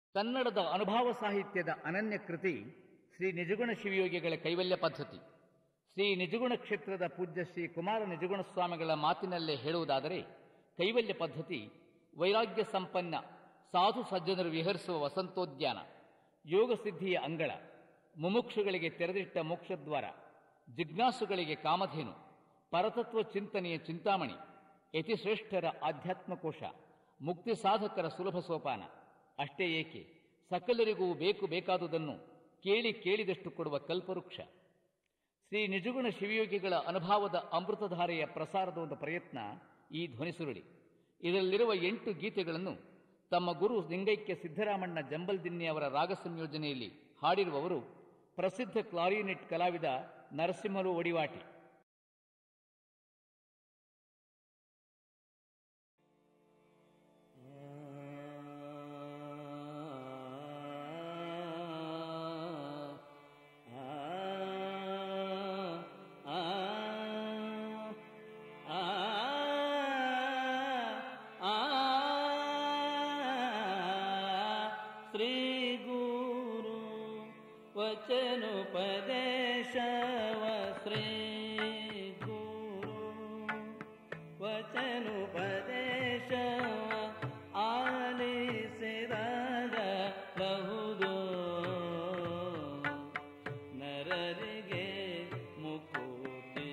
ಕನ್ನಡದ ಅನುಭವ ಸಾಹಿತ್ಯದ ಅನನ್ಯ ಕೃತಿ ಶ್ರೀ ನಿಜಗುಣ ಶಿವಯೋಗಿಗಳ ಕೈವಲ್ಯ ಪದ್ಧತಿ. ಶ್ರೀ ನಿಜಗುಣ ಕ್ಷೇತ್ರದ ಪೂಜ್ಯ ಶ್ರೀ ಕುಮಾರ ನಿಜಗುಣ ಸ್ವಾಮಿಗಳ ಮಾತಿನಲ್ಲೇ ಹೇಳುವುದಾದರೆ, ಕೈವಲ್ಯ ಪದ್ಧತಿ ವೈರಾಗ್ಯ ಸಂಪನ್ನ ಸಾಧು ಸಜ್ಜನರು ವಿಹರಿಸುವ ವಸಂತೋದ್ಯಾನ, ಯೋಗ ಸಿದ್ಧಿಯ ಅಂಗಳ, ಮುಮುಕ್ಷುಗಳಿಗೆ ತೆರೆದಿಟ್ಟ ಮೋಕ್ಷದ್ವಾರ, ಜಿಜ್ಞಾಸುಗಳಿಗೆ ಕಾಮಧೇನು, ಪರತತ್ವ ಚಿಂತನೆಯ ಚಿಂತಾಮಣಿ, ಯತಿಶ್ರೇಷ್ಠರ ಆಧ್ಯಾತ್ಮಕೋಶ, ಮುಕ್ತಿ ಸಾಧಕರ ಸುಲಭ ಸೋಪಾನ. ಅಷ್ಟೇ ಏಕೆ, ಸಕಲರಿಗೂ ಬೇಕಾದುದನ್ನು ಕೇಳಿದಷ್ಟು ಕೊಡುವ ಕಲ್ಪವೃಕ್ಷ. ಶ್ರೀ ನಿಜಗುಣ ಶಿವಯೋಗಿಗಳ ಅನುಭವದ ಅಮೃತಧಾರೆಯ ಪ್ರಸಾರದ ಒಂದು ಪ್ರಯತ್ನ ಈ ಧ್ವನಿಸುರುಳಿ. ಇದರಲ್ಲಿರುವ 8 ಗೀತೆಗಳನ್ನು ತಮ್ಮ ಗುರು ಲಿಂಗೈಕ್ಯ ಸಿದ್ದರಾಮಣ್ಣ ಜಂಬಲ್ದಿನ್ನಿ ಅವರ ರಾಗ ಸಂಯೋಜನೆಯಲ್ಲಿ ಹಾಡಿರುವವರು ಪ್ರಸಿದ್ಧ ಕ್ಲಾರಿನೆಟ್ ಕಲಾವಿದ ನರಸಿಂಹಲು ಒಡಿವಾಟಿ. ವಚನೋಪದೇಶವ ಶ್ರೀ ಗುರು ವಚನೋಪದೇಶವ ಆಲಿಸಿದಾಗ ಬಹುದೋ ನರರಿಗೆ ಮುಕುತಿ.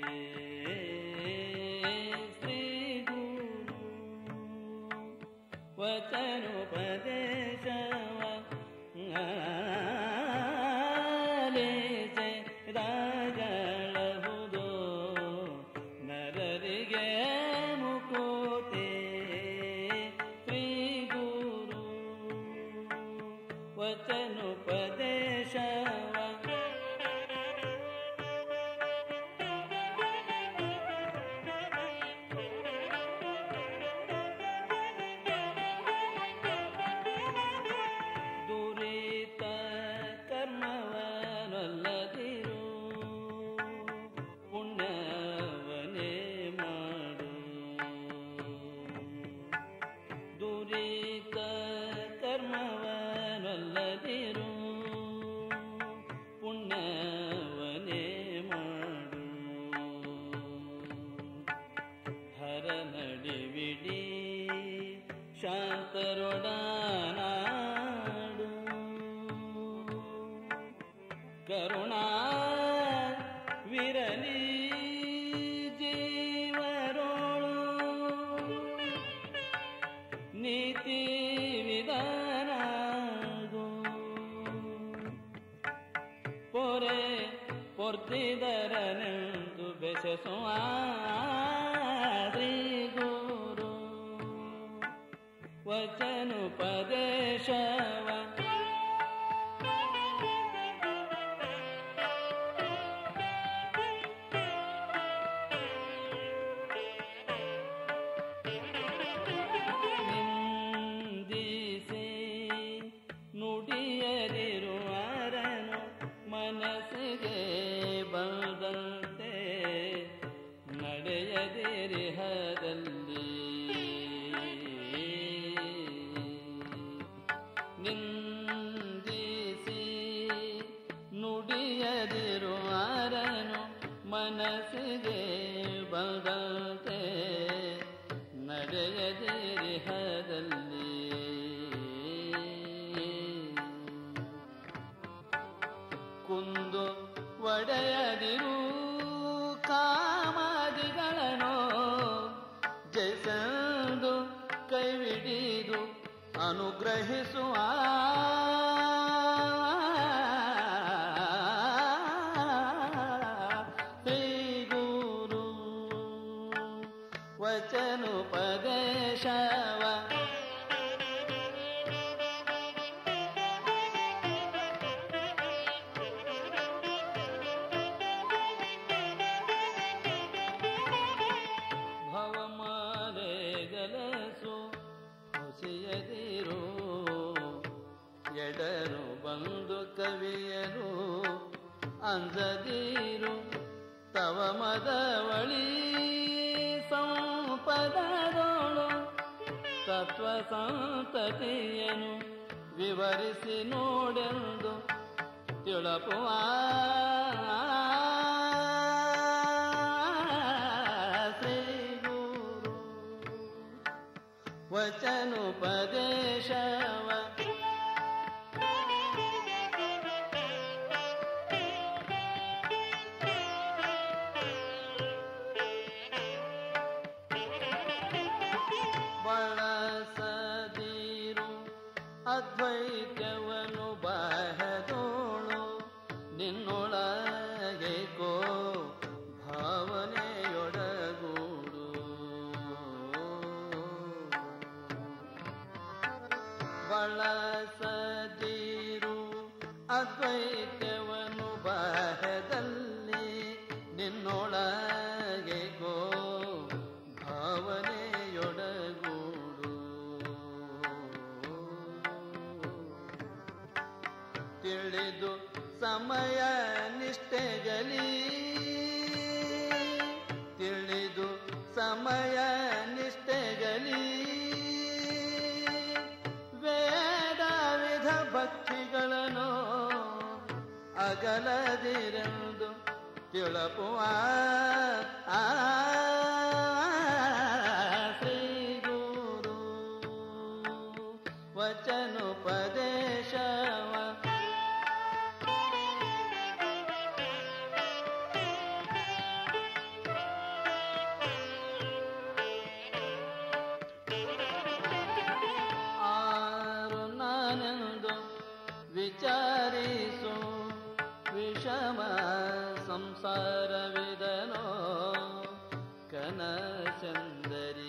ಶ್ರೀ ಗುರು ವಚನೋಪದೇಶವ ರಾಜಳಹುದೋ ನರರಿಗೆ ಮುಕುತಿ. ಶ್ರೀ ಗುರು ವಚನೋಪದೇಶವ ದುರಿತ ಕರ್ಮವನಲ್ಲದಿರು ಪುಣ್ಯವನೇ ಮಾಡು. ದುರಿತ ಕರ್ಮವನಲ್ಲದಿರು ಪುಣ್ಯವನೇ ಮಾಡು. ಹರ ನಡಿವಿಡಿ ಶಾಂತರೊಡನಾಡು. ಕರುಣಾ ವಿರಲಿ ಜೀವರೋಳು ನೀತಿ ವಿಧಾನಗೋ. ಪೊರೆ ಪೊರ್ತಿದರನೆಂದು ಬೆಸೆಸುವ ಶ್ರೀ ಗುರು ವಚನೋಪದೇಶವ ನುಡಿಯದಿರುವರನು ಮನಸ್ಸಿಗೆ ಬಂದಂತೆ ನಡೆಯದಿರಿಹದಲ್ಲಿ. ನಿಂದಿಸಿ ನುಡಿಯದಿರುವರನು ಮನಸ್ಸಿಗೆ ಬಂದಂತೆ ನಡೆಯದಿರಿಹದಲ್ಲಿ. ಕುಂದು ಒಡೆಯದಿರು ಕಾಮಾದಿಗಳನ್ನು ಜೈಸಂದು ಕೈವಿಡಿದು ಅನುಗ್ರಹಿಸುವ ಶ್ರೀ ಗುರು ವಚನೋಪದೇಶವ ಹೊಸೆಯದಿರು ಎಡರು ಬಂದು ಕವಿಯರು ಅಂಜದಿರು. ತವ ಮದವಳಿ ಸಂಪದದೋಳು ತತ್ವ ಸಂತತಿಯನು ವಿವರಿಸಿ ನೋಡೆಂದು ತಿಳಪುವ ಶ್ರೀ ಗುರು ವಚನೋಪದೇಶವ ಬಳಸದಿರು ಅದ್ವೈತ್ಯವನು ಬಾಹದೋಳು ನಿನ್ನೊಳಗೆ ಕೋ ಭಾವನೆಯೊಡಗೂಡು ಬಳಸದಿರು ಅದ್ವೈತ್ಯವನು ಬಾಹದಲ್ಲಿ ನಿನ್ನೊಳಗೆ ಕೋ ಭಾವನೆಯೊಡಗೂಡು ತಿಳಿದು ಸಮಯ ನಿಷ್ಠೆಗಲಿ ತಿಳಿದು ಸಮಯ ನಿಷ್ಠೆಗಲಿ ವೇದ ವಿಧ ಭಕ್ತಿಗಳನ್ನು ಅಗಲದಿರೆಂದು ತಿಳಪುವ ಶ್ರೀ ಗುರು ವಚನೋಪದೇಶವ ಆರು ನಾನೆಂದು ವಿಚಾರಿಸು ವಿಷಮ ಸಂಸಾರವಿದನೋ ಕನಸಂದರಿ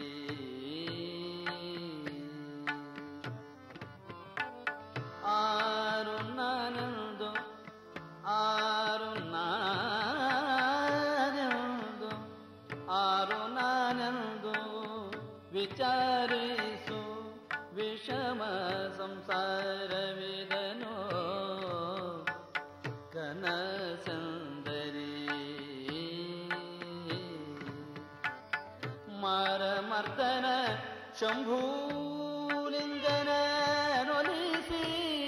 ಆರು ನಾನೆಂದು ಆರು ನಾನೆಂದು ಆರು ನಾನೆಂದು ವಿಚಾರಿಸು ವಿಷಮ ಸಂಸಾರವಿದನೋ ಕನಸಂದರಿ ಮಾರಮರ್ದನ ಶಂಭೂಲಿಂಗನ ನೊಲಿಸಿ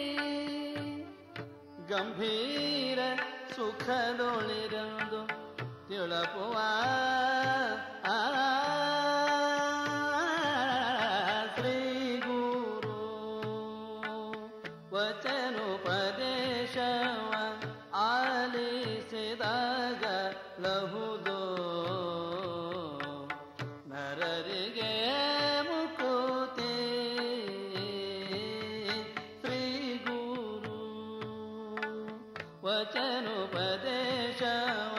ಗಂಭೀರ ಸುಖದೊಳಿರಂದು ತಿಳಪುವ ಶ್ರೀ ಗುರು ವಚನೋಪದೇಶವ ಆಲಿಸಿದಾಗ ಲಹುದೋ ನರರಿಗೆ ಮುಕುತಿ ಶ್ರೀ ಗುರು ವಚನೋಪದೇಶವ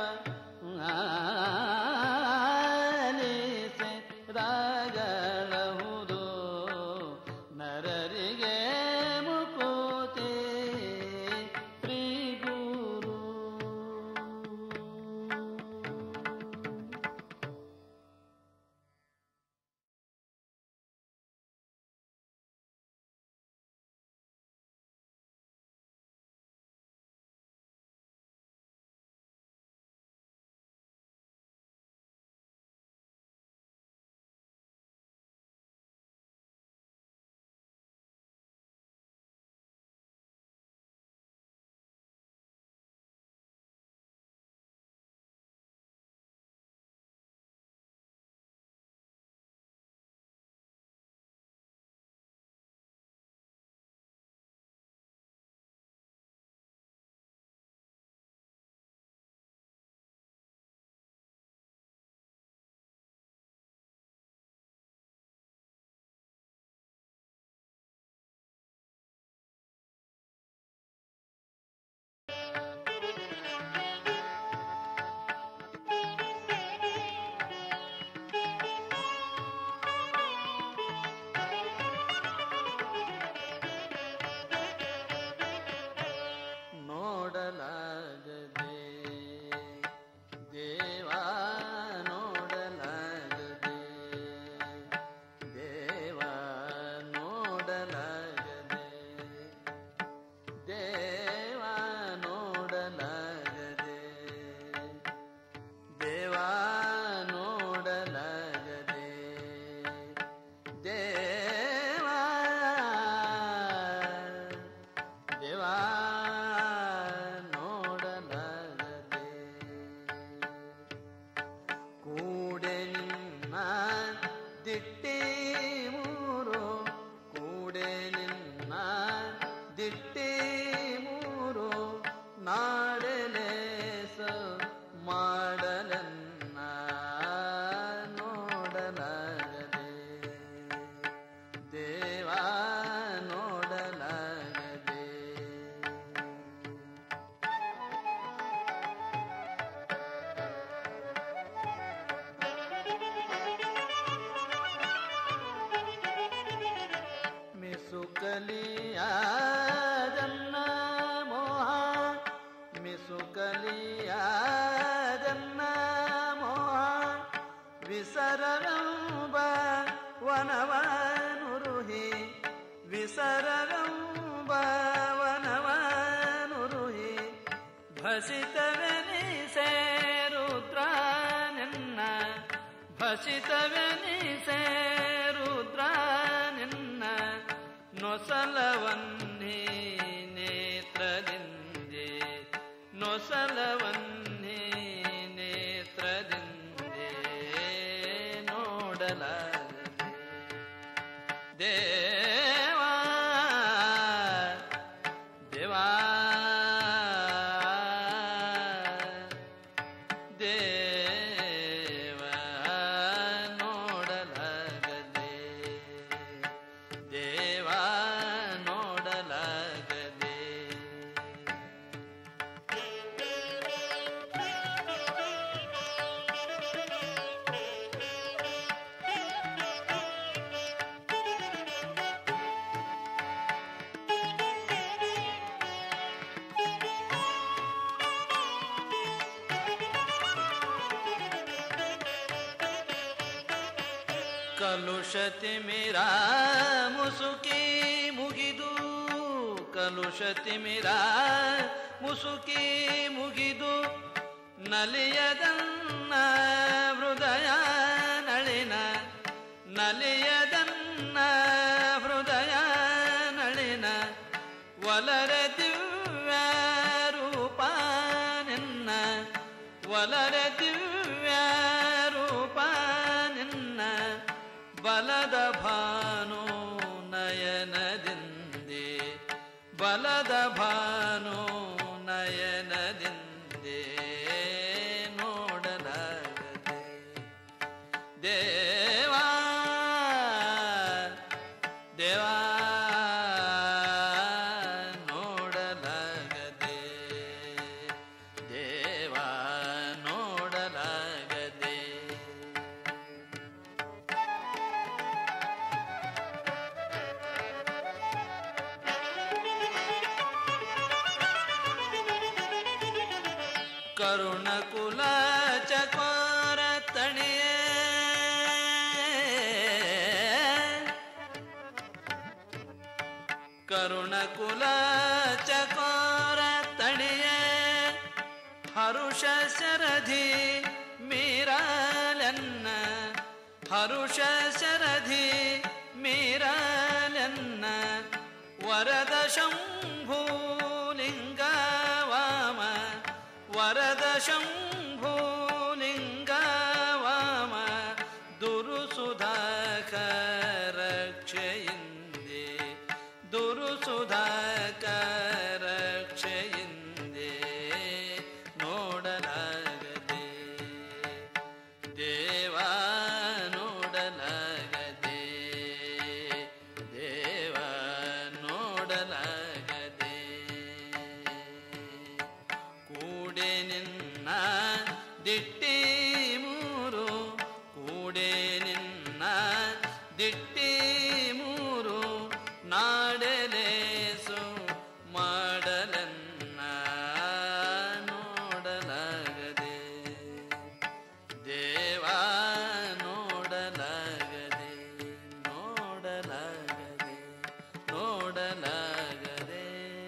ಮಿಸುಕಲಿಯಾದನ್ನ ಮೋಹ ಮಿಸುಕಲಿಯಾದನ್ನ ಮೋಹ ವಿಸರರಂಬ ವನವನುರುಹಿ ವಿಸರರಂಬ ವನವನುರುಹಿ ಭಸಿತವೆನಿಸೆ ರುದ್ರ ನಿನ್ನ ಭಸಿತವೆನಿಸೆ ರುದ್ರ ನಿನ್ನ ನೊಸಲವನ್ನೇ ನೇತ್ರದಿಂದೆ ನೊಸಲವನ್ನೇ ನೇತ್ರದಿಂದೆ ನೋಡಲಾಗದೆ ದೇವಾ ದೇವಾ ದೇವಾ ನೋಡಲಾಗದೆ ದೇವಾ ನೋಡಲಾಗದೆ ಕಲುಷತಿಮಿರ ಮುಸುಕಿ ಮುಗಿದು ಕಲುಷತಿಮಿರ ಮುಸುಕಿ ಮುಗಿದು ನಲಿಯದನ್ನ ಹೃದಯ ನಳಿನ ನಲಿಯದನ್ನ ಹೃದಯ ನಳಿನ ವಲರ ದಿವ್ಯ ರೂಪ ನಿನ್ನ ವಲರ ದಿವ್ಯ ರೂಪ ನಿನ್ನ ಬಲದ ಭಾನು ನಯನದಿಂದೆ ಬಲದ ಭಾನು ನಯನದಿಂದೆ ನೋಡಲಾಗದೆ ದೇವಾ ದೇವಾ ನೋಡಲಾಗದೆ ದೇವಾ ನೋಡಲಾಗದೆ ಕರುಣಕುಲ ಚಕೋರ ತಣಿಯೇ ಕರುಣಕುಲ ಚಕೋರ ತಣಿಯೇ ಹರುಷ ಶರಧಿ ಮೀರಾಲನ್ನ ಹರುಷ ಶರಧಿ ಮೀರಾಲನ್ನ ವರದ ಶಂಭೂಲಿಂಗ ವಾಮ ವರದ ಶಂಭೂಲಿಂಗ ವಾಮ ದುರುಸುಧಾಕರ ಕ್ಷಯಿಂದೆ ದುರುಸುಧಾಕರ ಕ್ಷಯಿಂದೆ ನೋಡಲಾಗದೆ ದೇವಾ ನೋಡಲಾಗದೆ ದೇವಾ ನೋಡಲಾಗದೆ ಕೂಡೆ ನಿನ್ನ ದಿಟ್ಟಿ ಮೂರು ಕೂಡೆ ನಿನ್ನ ದಿಟ್ಟಿ ಮೂರು ನಾಡಲೇಸು ಮಾಡಲನ್ನ ನೋಡಲಾಗದೆ ದೇವಾ ನೋಡಲಾಗದೆ ನೋಡಲಾಗದೆ ನೋಡಲಾಗದೆ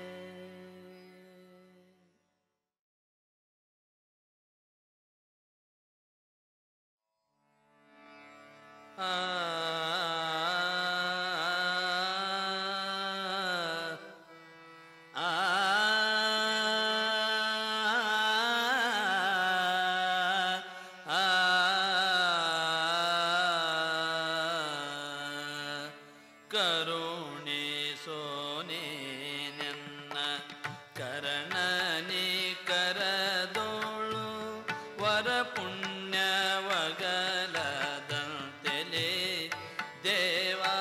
ಆ ಆ ಕರುಣಿಸೋ ನಿನ್ನ ಕರಣನಿ ಕರದೋಳು ವರ ಪುಣ್ಯವಗಲದಂತೆಲೆ ದೇವಾ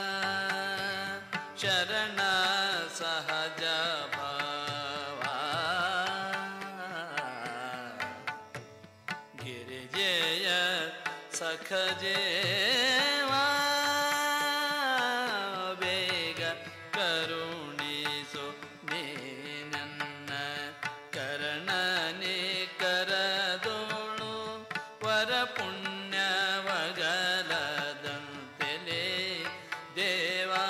ಶರಣ ಸಹಜ ಭಾವ ಗಿರಿಜೆಯ ಸಖಜೇವಾ ಬೇಗ ಕರುಣಿಸು ನೀ ನನ್ನ ಕರ್ಣನೆ ಕರದೋಳು ವರ ಪುಣ್ಯವಗಲದಂತೆಲೆ ದೇವಾ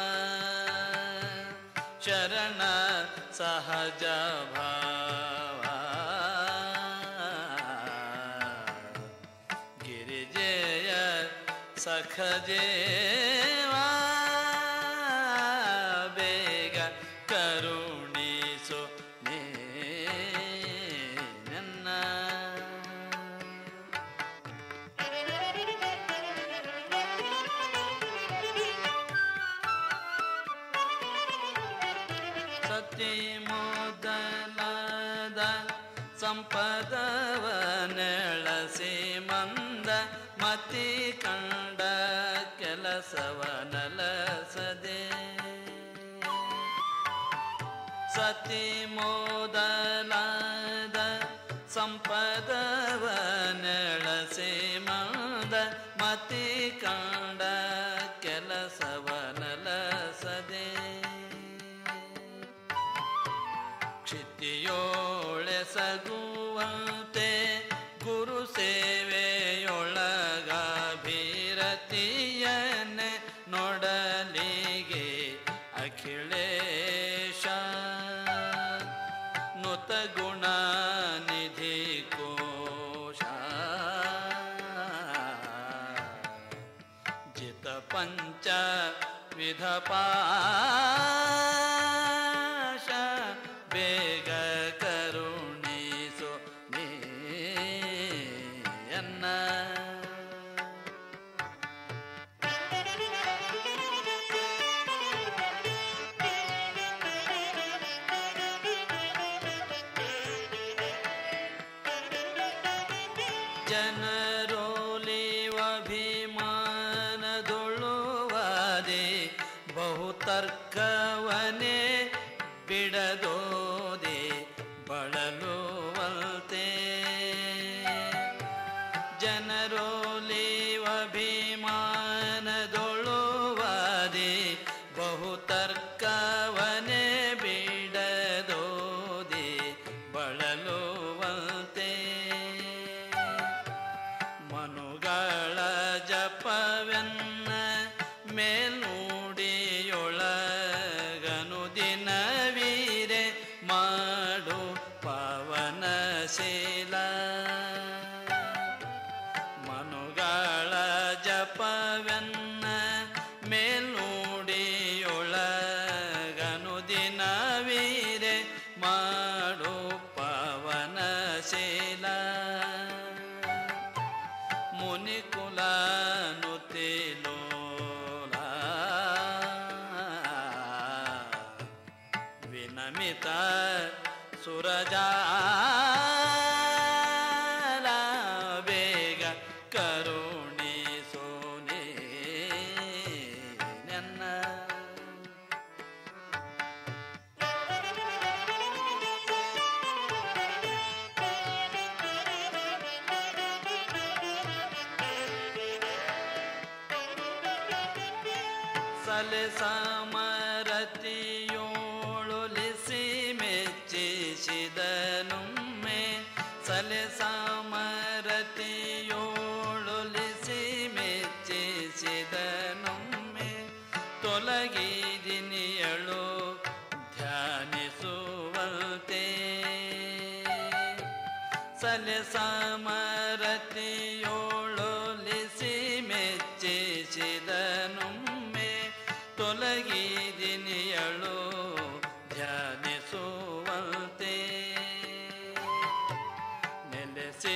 ಶರಣ ಸಹಜ ಭಾವ ಗಿರಿಜಯ ಸಖಜೇವಾ ಬೇಗ ಕರುಣಿಸು ನೀ ನನ್ನ ಸತಿ ಮೊದಲಾದ ಸಂಪದವ ನೆಳಸಿ ಮಂದ ಮತಿ ಕಂಡ ಕೆಲಸವ ನಲಸದೆ ಸತಿ ಮೊದಲಾದ ಸಂಪದವ ನೆಳಸಿ ಮಂದ ಮತಿ ಕಂಡ ಕೆಲಸವ ನಲಸದೆ ಕ್ಷಿತಿಯೋಳೆಸಗುವಂತೆ ಗುರು ಸೇವೆಯೊಳಗಭಿರತಿಯನ್ನೇ ನೋಡಲಿಗೆ ಅಖಿಳೇಶ ನುತ ಗುಣ ನಿಧಿ ಕೋಶ ಜಿತ ಪಂಚ ವಿಧ ಪಾಶ ಬೇಗ ಕರುಣಿಸು ನೀಯನ್ನ ಜನರೋಲಿವಭಿಮಾನದೊಳುವಾದೆ ಬಹುತರ್ಕವನೇ ಬಿಡದೋದೆ ಬಳಲುವಂತೆ ಜನರೋಲಿವಭಿಮಾನದೊಳುವಾದೆ ಬಹುತರ್ಕವನೇ ಬಿಡದೋದೆ ಬಳಲುವಂತೆ ಮನುಗಳ ಜಪವೆನ್ನ ಮೇಲ್ನುಡಿಯೊಳಗನು ದಿನವೀರೆ ಮಾಡು ಪವನಶೀಲ ಮನುಗಳ ಜಪವೆನ್ನ ಮೇಲ್ನುಡಿಯೊಳಗನು ದಿನವೀರೆ ಮಾಡು ಪವನಶೀಲ ಮುನಿಕುಲ ನುತಿಲೋಲ ವಿನಮಿತ ಸುರಜಾಲ ಬೇಗ ಕರುಣಿಸೋ ನೀ ನನ್ನ ಸಲೆ ಸಮರತಿಯೋಳುಲಿಸಿ ಮೆಚ್ಚಿಸಿದನುಮ್ಮೆ ಸಲೆ ಸಮರತಿಯೋಳುಲಿಸಿ ಮೆಚ್ಚಿಸಿದನುಮ್ಮೆ ತೊಲಗಿದಿನಿಯಳು ಧ್ಯಾನಿಸುವಂತೆ ಸಲೆ ಸಮರತಿಯೋಳುಲಿಸಿ ಮೆಚ್ಚಿಸಿದನುಮ್ಮೆ ತೊಲಗಿದಿನಿಯಳು ಧ್ಯಾನಿಸುವಂತೆ ನೆಲೆಸಿ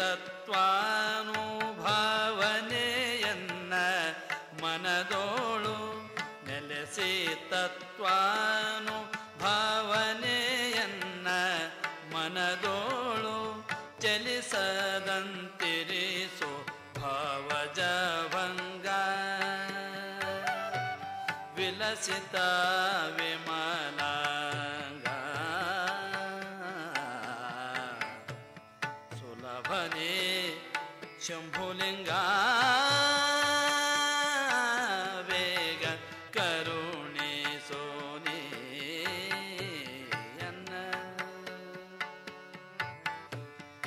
ತತ್ವಾನುಭಾವನೆಯನ್ನ ಮನದೋಳು ನೆಲೆಸಿ ತತ್ವಾನುಭಾವನೆಯನ್ನ ಮನದೋಳು ಚಲಿಸದಂತಿರಿಸು ಭಾವಜಭಂಗ ವಿಲಸಿತ ವಿಮಲಾಂಗ ಸುಲಭನೆ ಶಂಭುಲಿಂಗ ಬೇಗ ಕರುಣಿಸೋ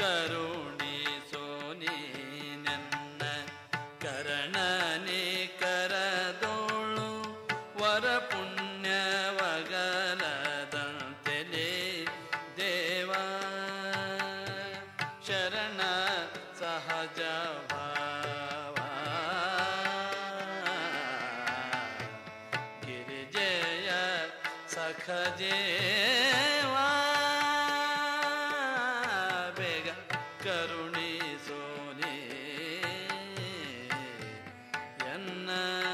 ಕರುಣಿಸೋ ನೀ ನನ್ನ ಕರಣನೆ ಕರದೋಳು ವರ ಪುಣ್ಯವಗಲದಂತೆಲೆ ದೇವಾ ಶರಣ ಸಹಜ ಭಾವ ಗಿರಿಜಯ ಸಖಜೇವಾ ಬೇಗ ಕರುಣಿಸೋ ನೀ ಎನ್ನ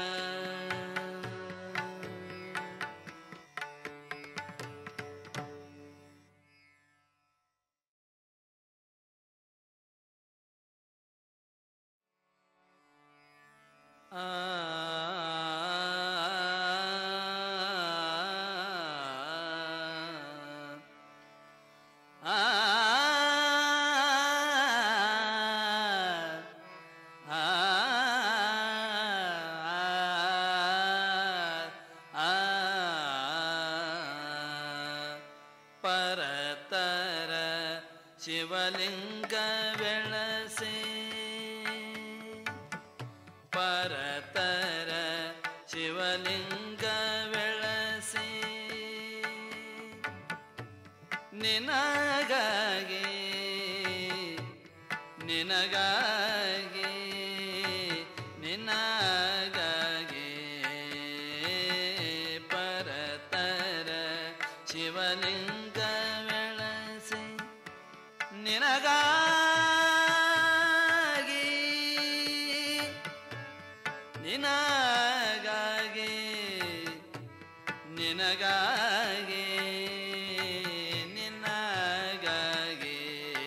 ಪರತರ ಶಿವಲಿಂಗ ಬೆಳಸೆ ಪರತರ ಶಿವಲಿಂಗ ಬೆಳಸೆ ನಿನಗಾಗಿ ನಿನಗಾಗಿ ನಿನಗಾಗಿ ಪರತರ ಶಿವಲಿಂಗ ಬೆಳಸೆ ನಿನಗಾಗಿ ನಿನಗಾಗಿ ನಿನಗಾಗಿ ನಿನಗಾಗಿ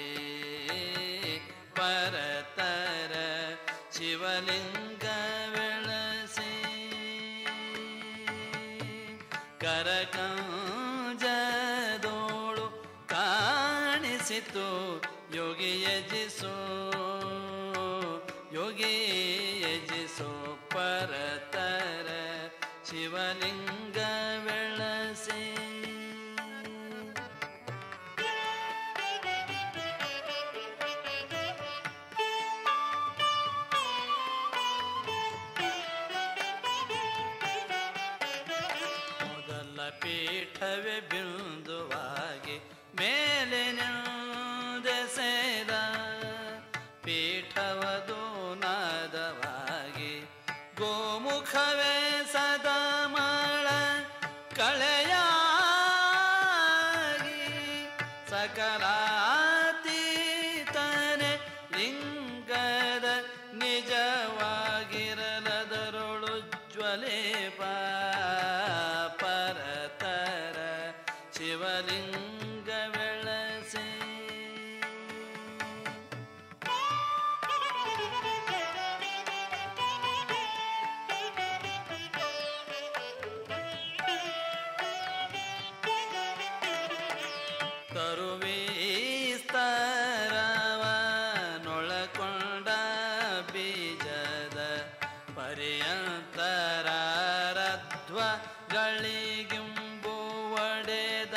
ಪರತರ ಶಿವಲಿಂಗ ಬೆಳಸೆ ಕರಕಂಜದೋಳು ಕಾಣಿಸಿತು ಯೋಗಿ ಯಜಿಸೋ ಯೋಗಿ ಯಜಿಸೋ ಪರತರ ಶಿವಲಿಂಗ ಬೆಳಸೆ ಮೊದಲ ಪೀಠವೇ ಬಿಂದುವಾಗಿ ಮೇಲೆ ನಿಂದೆಸೆದ ಪೀಠವದು ನಾದವಾಗಿ ಗೋಮುಖವೇ ಸದಮಳ ಕಳೆಯಾಗಿ ಸಕಲಾತೀತನೆ ಲಿಂಗದ ನಿಜವಾಗಿರಲದರೊಳು ಜ್ವಲೇಪ ಪರತರ ಶಿವಲಿಂಗ ಬೆಳಸೆ ತರುವೀಸ್ತರವನೊಳಕೊಂಡ ಬೀಜದ ಪರ್ಯಂತರಾರಧ್ವಗಳಿಗಿಂಬು ಒಡೆದ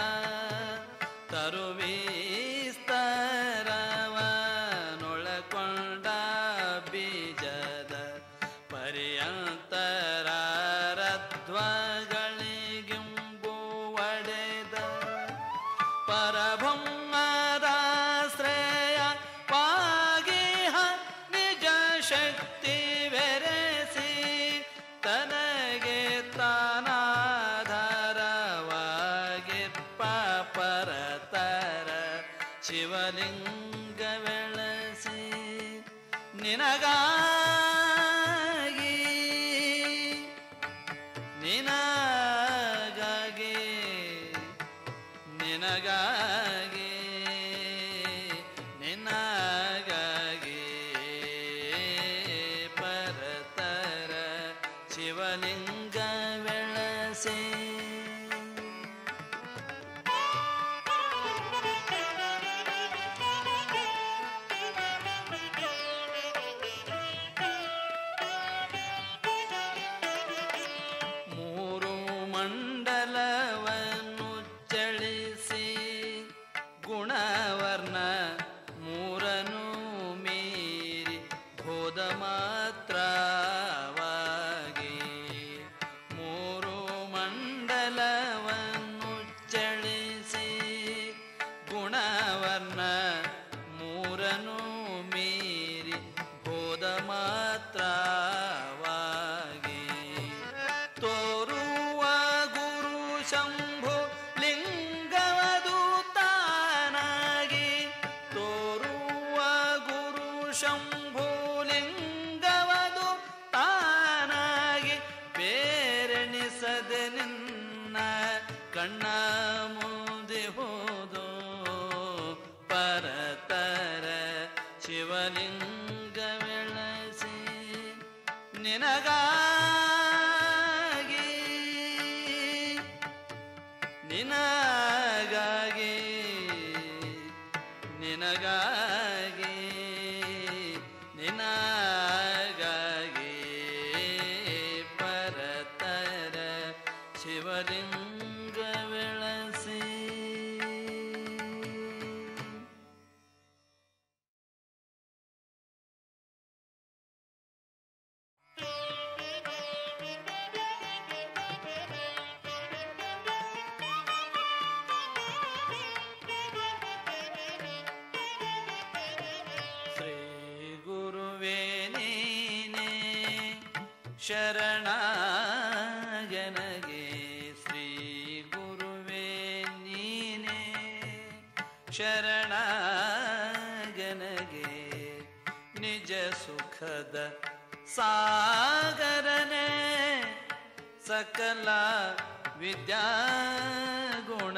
ತರುವೀಸ್ತರವನೊಳಕೊಂಡ ಬೀಜದ ಪರ್ಯಂತರಾರಧ್ವಗಳಿಗಿಂಬು ಒಡೆದ ಪರಬ್ರಹ್ಮದಾಶ್ರಯ ಪಾಗಿಹ ನಿಜ ಶಕ್ತಿ ಬೆರೆಸಿ ತನಗೆ ತಾನಾಧಾರವಾಗಿರ್ಪ ಪರತರ ಶಿವಲಿಂಗ ಬೆಳಸಿ ನಿನಗಾಗಿ ನಿನಗಾಗಿ ನಿನಗಾಗಿ ನಿನಗಾಗಿ ಪರತರ ಶಿವಲಿಂಗ ಬೆಳಸೆ ಶಂಭು ಲಿಂಗವದು ತಾನಾಗಿ ತೋರುವ ಗುರು ಶಂಭು ಲಿಂಗವದು ತಾನಾಗಿ ಬೇರೆಣಿಸದೆ ನಿನ್ನ ಕಣ್ಣ ಮುಂದೆ ಹೋದೋ ಪರತರ ಶಿವಲಿಂಗ ಬೆಳಸಿ ನಿನಗಾಗಿ ನಿನಗಾಗಿ ನಿನಗಾಗಿ ನಿನಗಾಗಿ ಪರತರ ಶಿವಲಿಂಗ ಬೆಳಸಿ ಶರಣಾಗನಗೆ ಶ್ರೀ ಗುರುವೇ ನೀನೆ ಶರಣಾಗನಗೆ ನಿಜ ಸುಖದ ಸಾಗರನೆ ಸಕಲ ವಿದ್ಯಾಗುಣ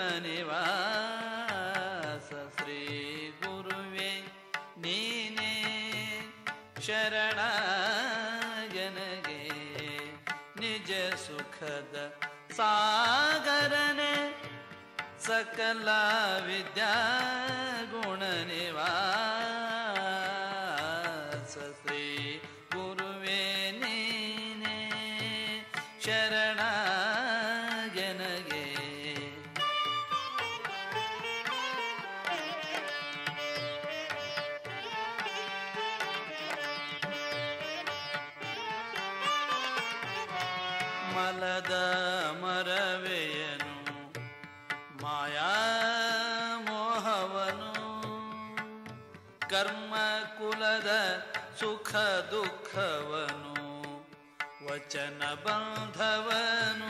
ನಿವಾಸ ಶ್ರೀ ಗುರುವೇ ನೀನೆ ಶರಣಾಗನಗೆ ನಿಜ ಸುಖದ ಸಾಗರನೆ ಸಕಲ ವಿದ್ಯಾಗುಣ ನಿವಾಸ ಶ್ರೀ ಗುರುವೇ ನೀನೆ ಶರಣಾಗನಗೆ ಮಲದ ಮರವೆಯನು ಮಾಯಾ ಮೋಹವನು ಕರ್ಮ ಕುಲದ ಸುಖ ದುಃಖವನು ವಚನ ಬಂಧವನು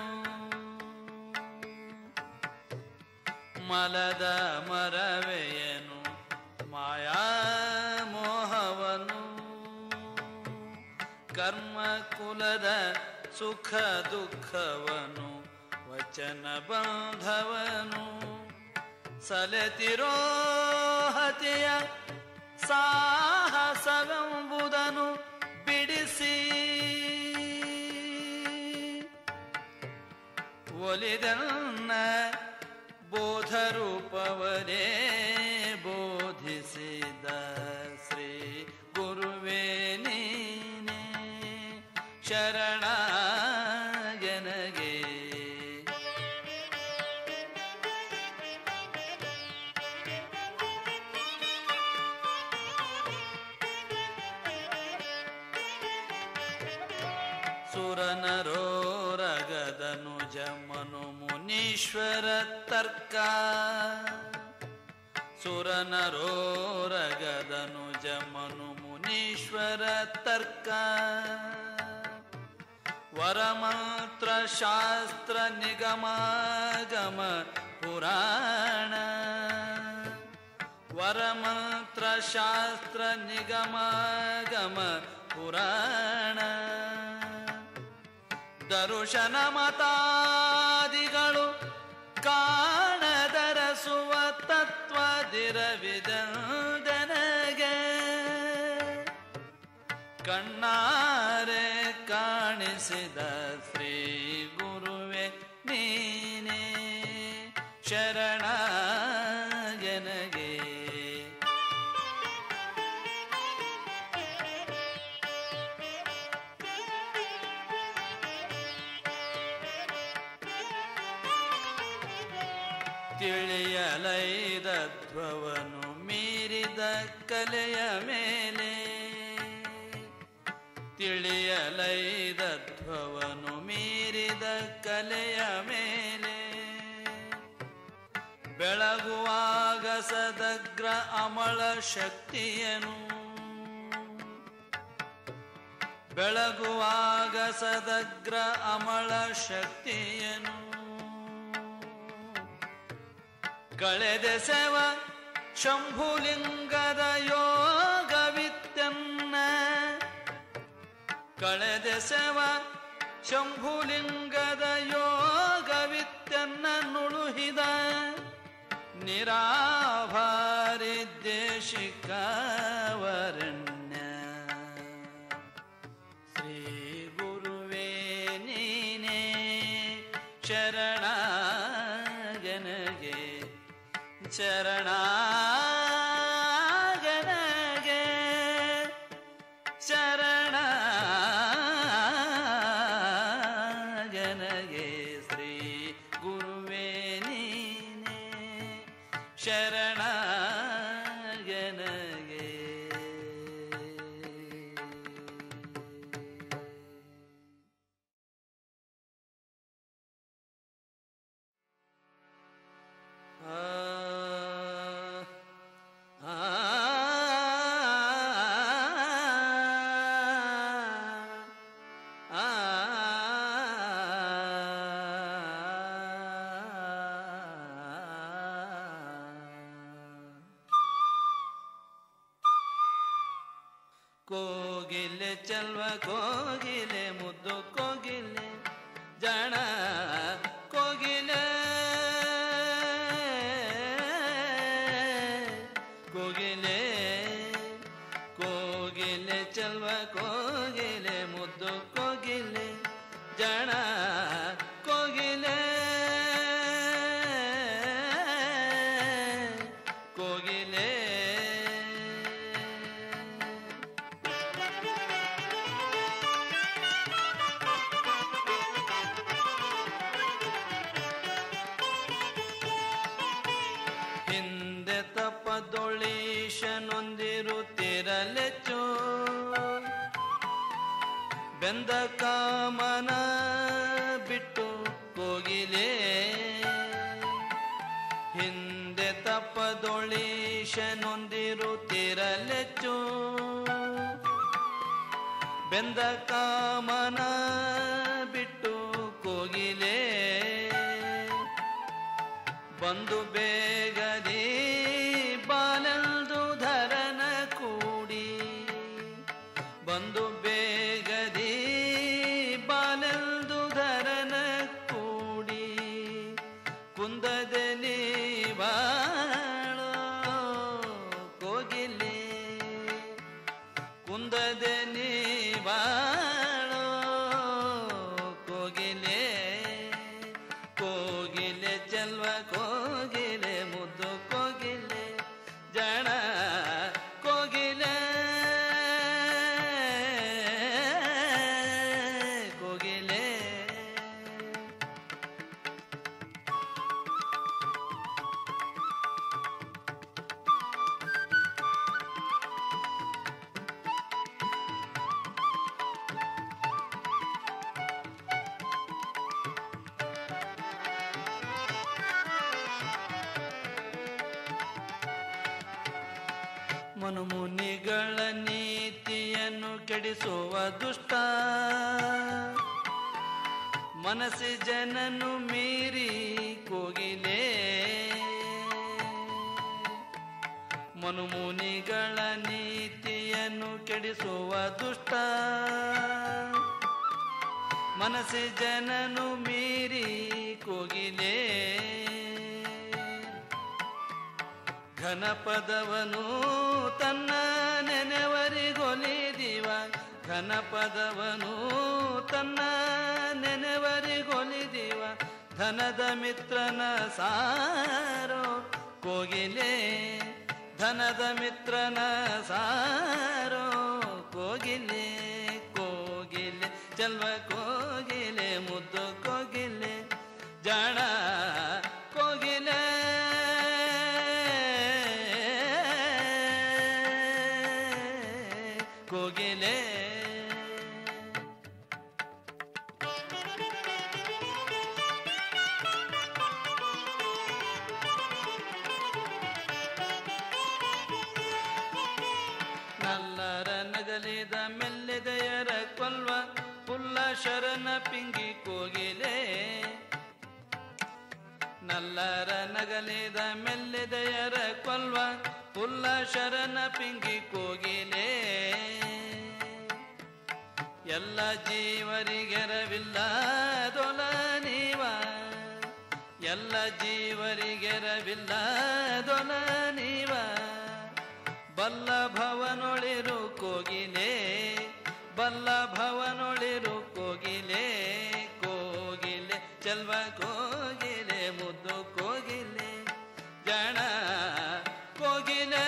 ಮಲದ ಮರವೆಯನು ಮಾಯಾ ಮೋಹವನು ಕರ್ಮ ಕುಲದ ಸುಖ ದುಃಖವನು ವಚನ ಬಂಧವನು ಸಲೆತಿರೋ ಹತಿಯ ಸಾಹಸವೆಂಬುದನು ಬಿಡಿಸಿ ಒಲಿದನ್ನ ಬೋಧರೂಪವನೇ ಬೋಧಿಸಿದ ಶ್ರೀ ಗುರುವೇ ನೀನೆ ಶರಣಾಗನಗೆ ಸುರನರೋರಗದನು ಜಮನು ಮುನೀಶ್ವರ ತರ್ಕ ಸುರನರೋರಗದನು ಜಮನು ಮುನೀಶ್ವರ ತರ್ಕ ವರಮಂತ್ರ ಶಾಸ್ತ್ರ ನಿಗಮಾಗಮ ಪುರಾಣ ವರಮಂತ್ರ ಶಾಸ್ತ್ರ ನಿಗಮಾಗಮ ಪುರಾಣ ದರುಶನ ಮತಾದಿಗಳು ಕಾಣದರಸುವ ತತ್ವದಿರವಿದಂದನಗೆ ಕಣ್ಣಾರೆ ಕಾಣಿಸಿದ ಶ್ರೀ ಗುರುವೆ ನೀನೆ ಶರಣಾಗನಗೆ ತಿಳಿಯಲೈದಧ್ವವನು ಮೀರಿದ ಕಲೆಯ ಮೇಲೆ ತಿಳಿಯಲೈದಧ್ವವನು ಮೀರಿದ ಕಲೆಯ ಮೇಲೆ ಬೆಳಗುವಾಗ ಸದಗ್ರ ಅಮಳ ಶಕ್ತಿಯನು ಬೆಳಗುವಾಗ ಸದಗ್ರ ಅಮಳ ಶಕ್ತಿಯನು ಕಳೆದೆಸೆವ ಶಂಭುಲಿಂಗದ ಯೋಗವಿತ್ತೆನ್ನ ಕಳೆದೆಸೆವ ಶಂಭುಲಿಂಗದ ಯೋಗವಿತ್ತೆನ್ನ ನುಳುಹಿದ ನಿರಾಭಾರಿ ದೇಶಿಕವರಣ್ಯ ಶ್ರೀ ಗುರುವೇ ನೀನೇ ಶರಣಾಗನಗೆ ಶರಣಾಗನಗೆ ಶರಣಾಗನಗೆ ಶ್ರೀ ಗುರುವೇ ನೀನೇ ಶರಣಾಗನಗೆ. ಕೋಗಿಲೆ ಚಲ್ವ ಕೋಗಿಲೆ ಮುದ್ದು ಕೋಗಿಲೆ ಜಾಣ ಕೋಗಿಲೆ ಕೋಗಿಲೆ ಕೋಗಿಲೆ ಚಲ್ವ ಕೋಗಿಲೆ ಮುದ್ದು ಕೋಗಿಲೆ ಜಾಣ ಕೋಗಿಲೆ ಕೋಗಿಲೆ ಹಿಂದೆ ತಪದೊಳೀಶನೊಂದಿರುತ್ತಿರಲೆಚ್ಚು ಬೆಂದ ಕಾಮನ ಬಿಟ್ಟು ಕೋಗಿಲೆ ಹಿಂದೆ ತಪದೊಳೀಶನೊಂದಿರುತ್ತಿರಲೆಚ್ಚು ಬೆಂದ ಕಾಮನ ಬಿಟ್ಟು ಕೋಗಿಲೆ ಬಂದು ಬೇಗದಿ ಬಾಲೆಲ್ದು ಧರನ ಕೂಡಿ ಬಂದು ಬೇಗದಿ ಬಾಲೆಲ್ದು ಧರನ ಕೂಡಿ ಕುಂದದಲ್ಲಿ ಬಾಳೋ ಕೋಗಿಲೆ ಕುಂದದಲ್ಲಿ ಬಾಳೋ ಕೋಗಿಲೆ ಕೋಗಿಲೆ ಚಲ್ವ ಕೋಗಿಲೆ ಮುದ್ದು ಕೋಗಿಲೆ ಜಾಣ ಕೋಗಿಲೆ ಕೋಗಿಲೆ ಮನುಮುನಿಗಳ ನೀತಿಯನ್ನು ಕೆಡಿಸುವ ದುಷ್ಟ ಮನಸ್ಸಿ ಜನನು ಮೀರಿ ಕೋಗಿಲೆ ಮನುಮುನಿಗಳ ನೀತಿಯನ್ನು ಕೆಡಿಸುವ ದುಷ್ಟ ಮನಸ್ಸಿ ಜನನು ಮೀರಿ ಕೋಗಿಲೆ ಘನಪದವನು ತನ್ನ ನೆನೆವರಿಗೊಲಿದಿವ ಘನಪದವನು ತನ್ನ ನೆನೆವರಿಗೊಲಿದಿವ ಧನದ ಮಿತ್ರನ ಸಾರೋ ಕೋಗಿಲೆ ಧನದ ಮಿತ್ರನ ಸಾರೋ ಕೋಗಿಲೆ ಕೋಗಿಲೆ ಚಲ್ವ ಕೋಗಿಲೆ ಮುದ್ದು ಕೋಗಿಲೆ ಜಾಣ ಕೋಗಿಲೆ ಕೋಗಿಲೆ ನಲ್ಲರ ನಗಲಿದ ಮೆಲ್ಲೆದೆಯರ ಕೊಲ್ವ ಪುಲ್ಲ ಶರಣ ಪಿಂಗಿ ಕೋಗಿಲೆ ನಲ್ಲರ ನಗಲಿದ ಮೆಲ್ಲೆದೆಯರ ಕೊಲ್ವ ಪುಲ್ಲ ಶರಣ ಪಿಂಗಿ ಕೋಗಿಲೆ ಎಲ್ಲ ಜೀವರಿಗೆರವಿಲ್ಲದೊಲ ನೀವ ಎಲ್ಲ ಜೀವರಿಗೆರವಿಲ್ಲದೊಲ ನೀವ ಬಲ್ಲ ಭವನೊಳಿರು ಕೋಗಿಲೆ ಬಲ್ಲ ಭವನೊಳಿರು ಕೋಗಿಲೆ ಕೋಗಿಲೆ ಚೆಲ್ವ ಕೋಗಿಲೆ ಮುದ್ದು ಕೋಗಿಲೆ ಜಣ ಕೋಗಿಲೆ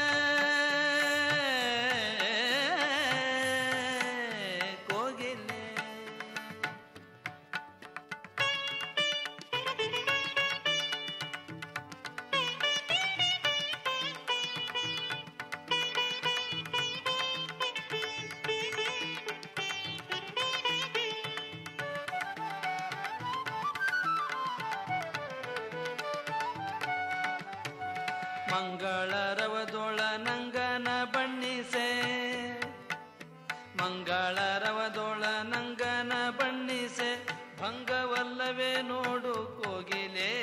ಮಂಗಳರವದೊಳ ನಂಗನ ಬಣ್ಣಿಸೆ ಮಂಗಳರವದೊಳ ನಂಗನ ಬಣ್ಣಿಸೆ ಭಂಗವಲ್ಲವೇ ನೋಡು ಕೋಗಿಲೆ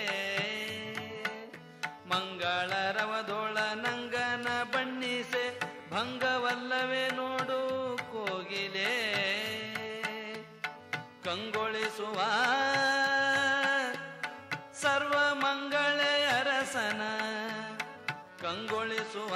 ಮಂಗಳರವದೊಳ ನಂಗನ ಬಣ್ಣಿಸೆ ಭಂಗವಲ್ಲವೇ ನೋಡು ಕೋಗಿಲೆ ಕಂಗೊಳಿಸುವ ಸರ್ವ ಮಂಗಳೆಯ ಅರಸನ ಕಂಗೊಳಿಸುವ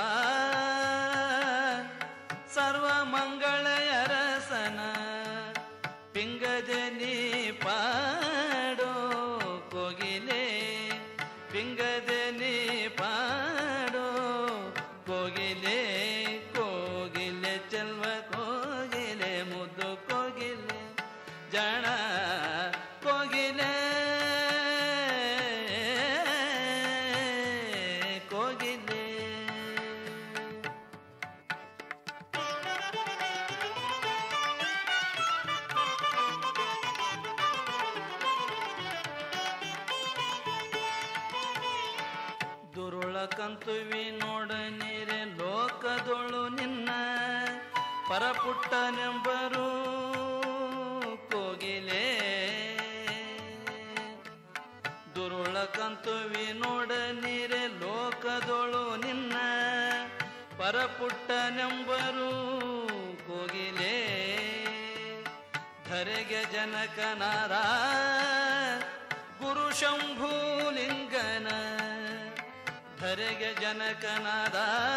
ಸರ್ವ ಮಂಗಳೆಯ ಅರಸನ ಪಿಂಗದೆ ನೀ ಪಾಡೋ ಕೋಗಿಲೆ ಪಿಂಗದೆ ನೀ ಪಾಡೋ ಕೋಗಿಲೆ ಕೋಗಿಲೆ ಚೆಲ್ವ ಕೋಗಿಲೆ ಮುದ್ದು ಕೋಗಿಲೆ ಜಣ ಕೋಗಿಲೆ ಕಂತುವಿ ನೋಡ ನೀರೆ ಲೋಕದೊಳು ನಿನ್ನ ಪರಪುಟ್ಟನೆಂಬರು ಕೋಗಿಲೆ ದುರುಳ ಕಂತುವಿ ನೋಡ ನೀರೆ ಲೋಕದೊಳು ನಿನ್ನ ಪರಪುಟ್ಟನೆಂಬರು ಕೋಗಿಲೆ ಧರೆಗೆ ಜನಕನಾರ ಗುರು ಶಂಭುಲಿಂಗನ ಧರೆಗೆ ಜನಕನಾದ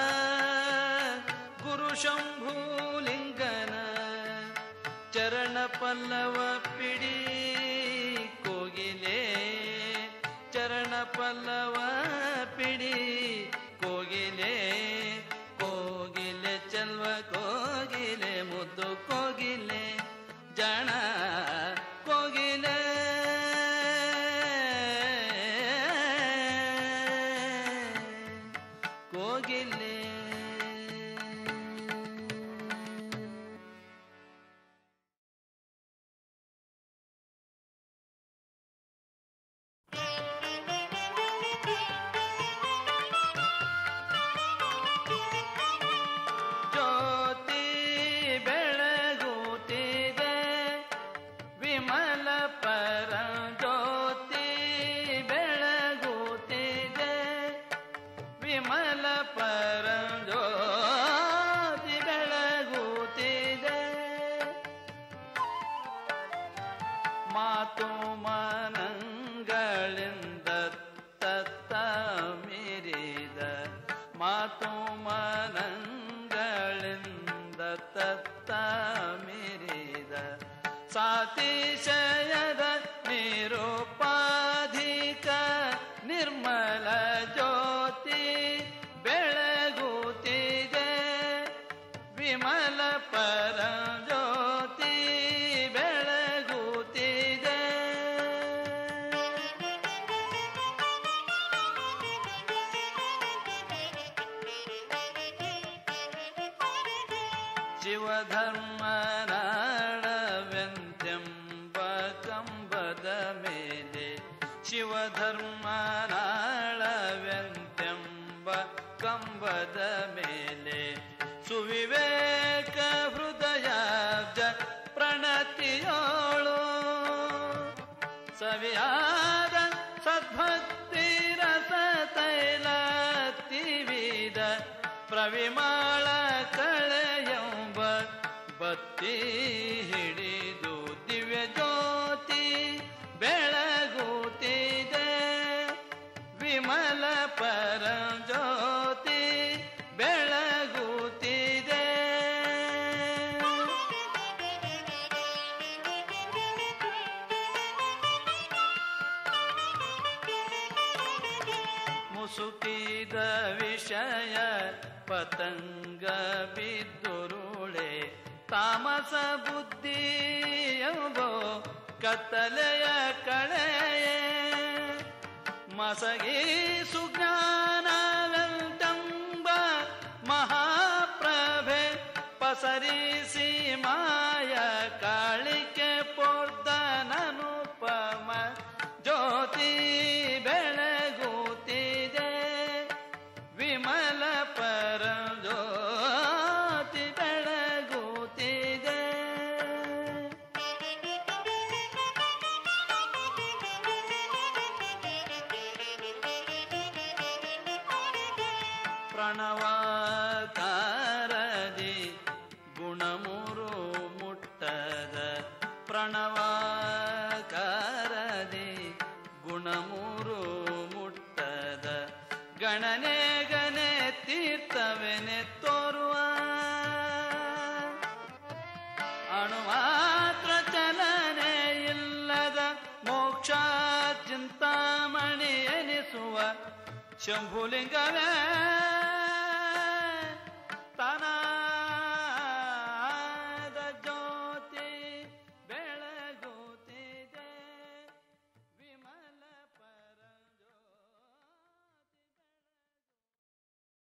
ಗುರು ಶಂಭುಲಿಂಗನ ಚರಣ ಪಲ್ಲವ ಪಿಡಿ ಕೋಗಿಲೆ ಚರಣ ಪಲ್ಲವ ಪಿಡಿ ಕೋಗಿಲೆ ಕೋಗಿಲೆ ಚೆಲ್ವ ಕೋಗಿಲೆ ಮುದ್ದು ಕೋಗಿಲೆ ಜಣ ಕೋಗಿಲೆ ಕೋಗಿಲೆ ಜ್ಯೋತಿ ಬೆಳಗುತ್ತಿದೆ ವಿಮಲ ಪರ ಜ್ಯೋತಿ ಬೆಳಗುತ್ತಿದೆ ವಿಮಲ ಪರ ಜ್ಯೋತಿ ಬೆಳಗುತ್ತಿದೆ ಮಾತು ಮನಗಳಿಂದ ತತ್ತ ಮೀರಿದ ಮಾತು ಮನಗಳಿಂದ ತತ್ತ ಮೀರಿದ ಸಾತಿಶಯದ ನಿರುಪಾಧಿಕ ನಿರ್ಮಲ ಜ್ಯೋತಿ ಬೆಳಗುತ್ತಿದೆ ವಿಮಲ ಪರ ಜ್ಯೋತಿ ಬೆಳಗುತ್ತಿದೆ ಶಿವಧರ್ಮನಾಳವೆಂತೆಂಬ ಕಂಬದ ಮೇಲೆ ಶಿವಧರ್ಮನಾಳವೆಂತೆಂಬ ಕಂಬದ ಮೇಲೆ ಸುವಿವೇಕ ಹೃದಯಾಬ್ಜ ಪ್ರಣತಿಯೋಳು ಸವಿಯಾದ ಸದ್ಭಕ್ತ ಪರಿಮಾಳ ಕಳೆಯಂಬ ಬತ್ತಿ ಹಿಡಿದು ದಿವ್ಯ ಜ್ಯೋತಿ ಬೆಳಗುತ್ತಿದೆ. ವಿಮಲ ಪರಂಜ್ಯೋತಿ ಬೆಳಗುತ್ತಿದೆ. ಮುಸುಕಿದ ವಿಷಯ ಪತಂಗ ಬಿದ್ದುರುಳೆ ತಾಮಸ ಬುದ್ಧಿ ಎಂಬೋ ಕತ್ತಲೆಯ ಕಳೆಯೇ ಮಸಗಿ ಸುಜ್ಞಾನವೆಂಬ ಮಹಾಪ್ರಭೆ ಪಸರಿಸಿ ಮಾಯ ಕಾಳಿಕೆ ಪೊರ್ದನನುಪಮ ಜ್ಯೋತಿ ಬೆಳಗುತ್ತಿದೆ. ವಿಮಲ ಪರಂಜ್ಯೋತಿ ಬೆಳಗುತ್ತಿದೆ. ಪ್ರಣವಾಕಾರದಿ ಗುಣಮೂರು ಮುಟ್ಟದ ಪ್ರಣವಾಕಾರದಿ ಗುಣಮೂರು ಮುಟ್ಟದ ಗಣನೆ ಗಣೆ ತೀರ್ಥವೆನೆ ತೋರುವ ಅಣುಮಾತ್ರ ಚಲನೆ ಇಲ್ಲದ ಮೋಕ್ಷ ಚಿಂತಾಮಣಿ ಎನಿಸುವ ಶಂಭುಲಿಂಗವೇ